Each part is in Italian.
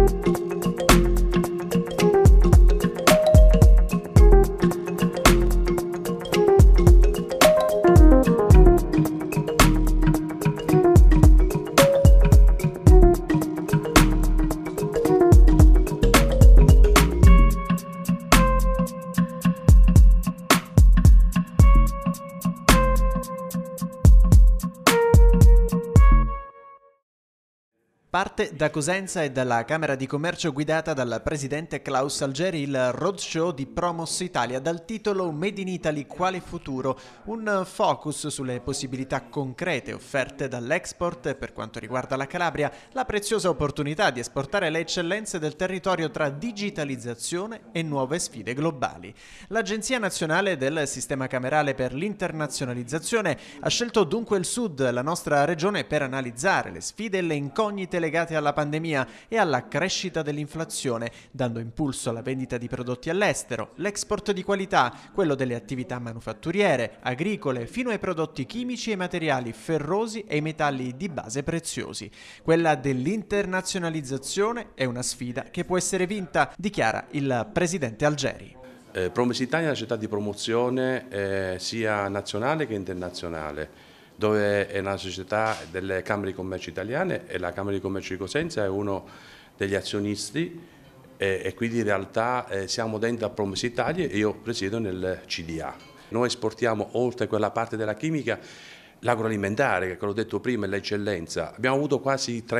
Parte da Cosenza e dalla Camera di Commercio guidata dal presidente Klaus Algeri il roadshow di Promos Italia dal titolo Made in Italy quale futuro, un focus sulle possibilità concrete offerte dall'export per quanto riguarda la Calabria, la preziosa opportunità di esportare le eccellenze del territorio tra digitalizzazione e nuove sfide globali. L'Agenzia Nazionale del Sistema Camerale per l'Internazionalizzazione ha scelto dunque il Sud, la nostra regione, per analizzare le sfide e le incognite legate alla pandemia e alla crescita dell'inflazione, dando impulso alla vendita di prodotti all'estero, l'export di qualità, quello delle attività manufatturiere, agricole, fino ai prodotti chimici e materiali ferrosi e ai metalli di base preziosi. Quella dell'internazionalizzazione è una sfida che può essere vinta, dichiara il presidente Algeri. Promos Italia è una società di promozione sia nazionale che internazionale, dove è una società delle Camere di Commercio italiane e la Camera di Commercio di Cosenza è uno degli azionisti e quindi in realtà siamo dentro a Promos Italia e io presiedo nel CDA. Noi esportiamo oltre quella parte della chimica l'agroalimentare, che come ho detto prima è l'eccellenza. Abbiamo avuto quasi il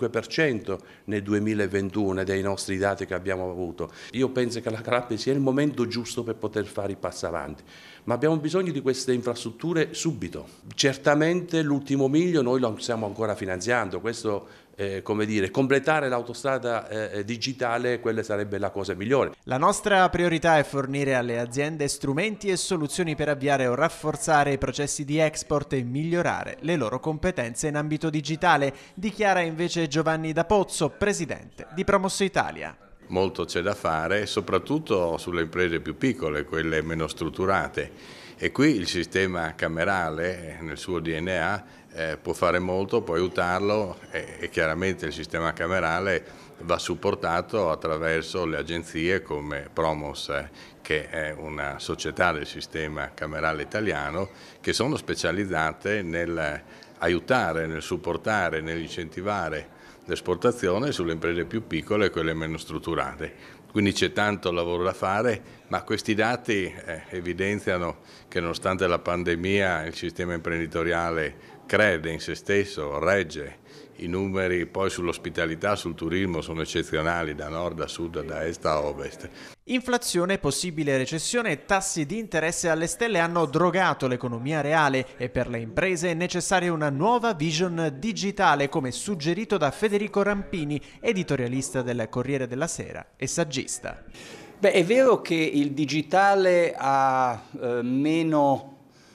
35% nel 2021 dei nostri dati che abbiamo avuto. Io penso che la Calabria sia il momento giusto per poter fare i passi avanti, ma abbiamo bisogno di queste infrastrutture subito. Certamente l'ultimo miglio noi lo stiamo ancora finanziando, questo come dire, completare l'autostrada digitale, quella sarebbe la cosa migliore. La nostra priorità è fornire alle aziende strumenti e soluzioni per avviare o rafforzare i processi di export e migliorare le loro competenze in ambito digitale, dichiara invece Giovanni D'Apozzo, presidente di Promos Italia. Molto c'è da fare, soprattutto sulle imprese più piccole, quelle meno strutturate. E qui il sistema camerale, nel suo DNA, può fare molto, può aiutarlo e chiaramente il sistema camerale va supportato attraverso le agenzie come Promos, che è una società del sistema camerale italiano, che sono specializzate nel aiutare, nel supportare, nell'incentivare l'esportazione sulle imprese più piccole e quelle meno strutturate. Quindi c'è tanto lavoro da fare, ma questi dati evidenziano che nonostante la pandemia il sistema imprenditoriale crede in se stesso, regge. I numeri poi sull'ospitalità, sul turismo sono eccezionali da nord a sud, da est a ovest. Inflazione, possibile recessione e tassi di interesse alle stelle hanno drogato l'economia reale e per le imprese è necessaria una nuova vision digitale, come suggerito da Federico Rampini, editorialista del Corriere della Sera e saggista. Beh, è vero che il digitale ha meno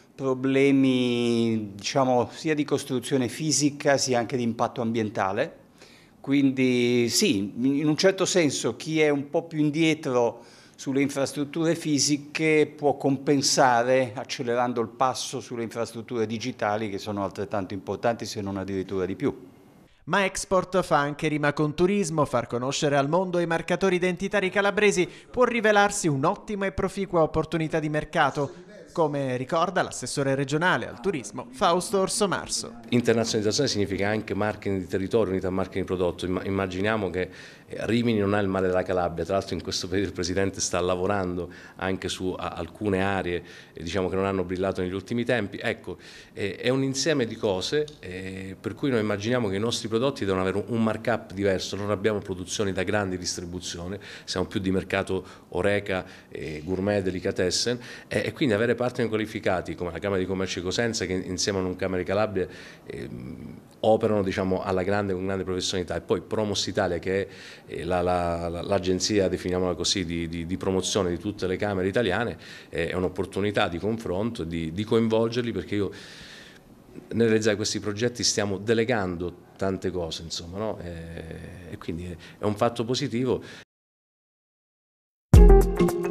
problemi, diciamo, sia di costruzione fisica sia anche di impatto ambientale. Quindi sì, in un certo senso chi è un po' più indietro sulle infrastrutture fisiche può compensare accelerando il passo sulle infrastrutture digitali, che sono altrettanto importanti, se non addirittura di più. Ma Export fa anche rima con turismo, far conoscere al mondo i marcatori identitari calabresi può rivelarsi un'ottima e proficua opportunità di mercato, come ricorda l'assessore regionale al turismo Fausto Orsomarso. Internazionalizzazione significa anche marketing di territorio, unità marketing di prodotto. Immaginiamo che Rimini non ha il mare della Calabria, tra l'altro in questo periodo il Presidente sta lavorando anche su alcune aree diciamo, che non hanno brillato negli ultimi tempi. Ecco, è un insieme di cose per cui noi immaginiamo che i nostri prodotti devono avere un markup diverso, non abbiamo produzioni da grande distribuzione, siamo più di mercato oreca, gourmet, delicatessen e quindi avere partner qualificati come la Camera di Commercio di Cosenza, che insieme a un Camera di Calabria operano diciamo, alla grande, con grande professionalità, e poi Promos Italia, che è l'agenzia, definiamola così, di promozione di tutte le Camere italiane, è un'opportunità di confronto, di coinvolgerli, perché io nel realizzare questi progetti stiamo delegando tante cose, insomma, no? E quindi è un fatto positivo.